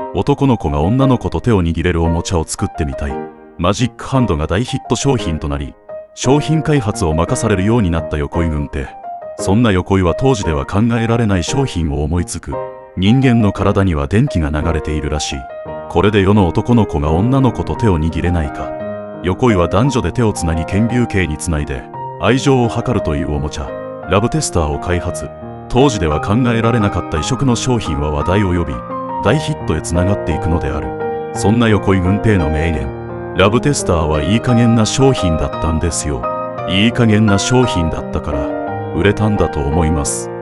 男の子が女の子と手を握れるおもちゃを作ってみたい。マジックハンドが大ヒット商品となり、商品開発を任されるようになった横井軍平。そんな横井は当時では考えられない商品を思いつく。人間の体には電気が流れているらしい。これで世の男の子が女の子と手を握れないか。横井は男女で手をつなぎ剣竜形につないで愛情を図るというおもちゃ、ラブテスターを開発。当時では考えられなかった異色の商品は話題を呼び、大ヒットへつながっていくのである。そんな横井軍平の名言、ラブテスターはいい加減な商品だったんですよ。いい加減な商品だったから売れたんだと思います。